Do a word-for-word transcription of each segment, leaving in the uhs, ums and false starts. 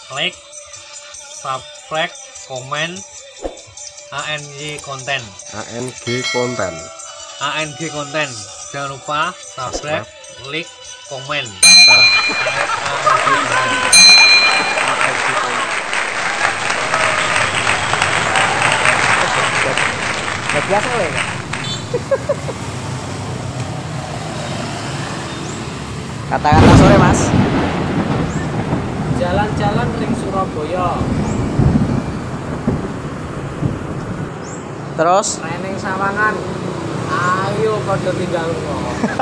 like, subscribe, comment, A N G konten. A N G konten. A N G konten. Jangan lupa subscribe, like, komen. Gak biasa loh ya. Kata-kata sore mas. Jalan-jalan ring Surabaya. Terus Training Sawangan. Ayo pada tinggal kok.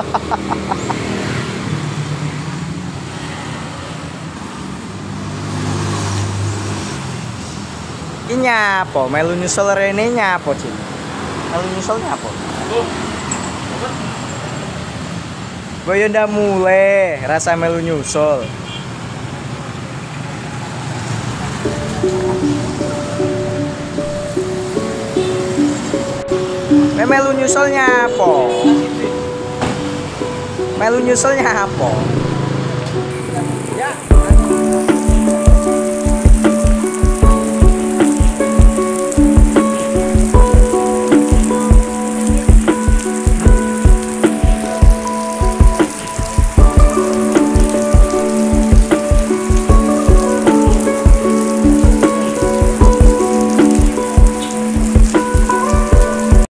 ini nyapo, melu nyusul rene nyapo Cik. Melu nyusul nyapo. Boyo ndak mulai rasa melu nyusul. Me melu nyusul nyapo. Melu nyusul nyapo.